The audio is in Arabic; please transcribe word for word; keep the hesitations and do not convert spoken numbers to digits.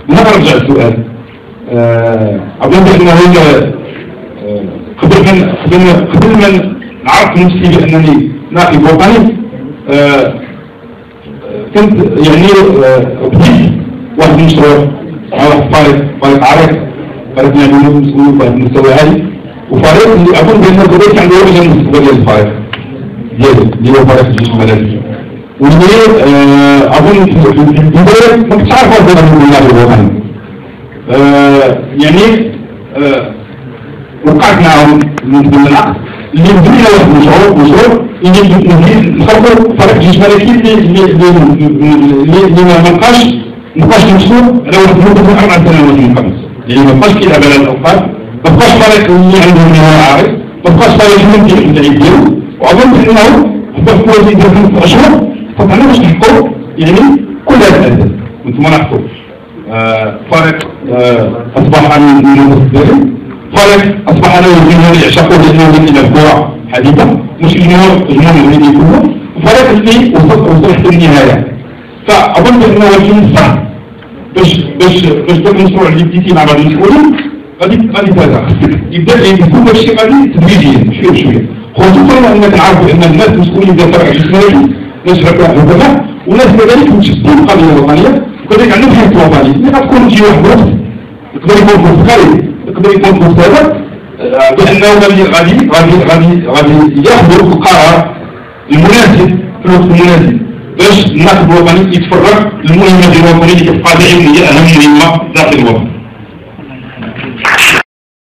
نرجع السؤال. أظن أنه قبل من قبل قبل من عرفت نفسي بأنني ناخب وطني كنت يعني بديت واحد المشروع مع واحد فريق فريق عريق فريق نعملو مسؤول بواحد المستوى عالي، وفريق اللي أظن بأنه قبل كان عنده وجه المستقبل ديال الفريق ديالو اللي هو فريق الجيش المدني، واللي أظن في البداية ما كنتش عارف أصلا أنه ناخب وطني. يعني وقعت معهم من العقد اللي بدينا واحد المشروع مشروع اللي نخلقوا فريق جيش ملكي اللي اللي اللي ما بقاش ما بقاش مشروع على واحد المدة أربع سنوات من قبل، يعني ما بقاش كيلعب على الأوقات، ما بقاش فريق اللي عنده نهاية عارف، ما بقاش فريق اللي يمكن اللعيب ديالو، وأظن أنه حتى في كل يدير في أشهر فطلعنا باش نحققوا يعني كل هذا الأهداف وأنتم نحققوا. فريق أصبح من المتصدرين، فريق أصبح له الجمهور يعشقه لأنه إلى الكرة حديثة، مش الجمهور الجمهور المغربي كله، وفريق اللي وصل وصل حتى النهاية. فأظن أنه الجيل صعب باش باش باش داك المشروع اللي بديتي مع بعض المسؤولين غادي غادي تهدى يبدا يكون داك الشيء غادي تدريجيا شوية بشوية، خصوصا أننا كنعرفوا أن الناس المسؤولين ديال فريق الجسماني ناس هكذا وناس كذلك متشبتين بالقضية الوطنية وكذلك عندهم حيث وطني، اللي غتكون شي واحد وقت يقدر يكون في الخارج يقدر يكون في السابق بأنه غادي غادي غادي غادي غادي ياخذوا القرار المناسب في الوقت المناسب باش الناخب الوطني يتفرغ للمهمة الوطنية اللي كتبقى دائما هي أهم مهمة داخل الوطن.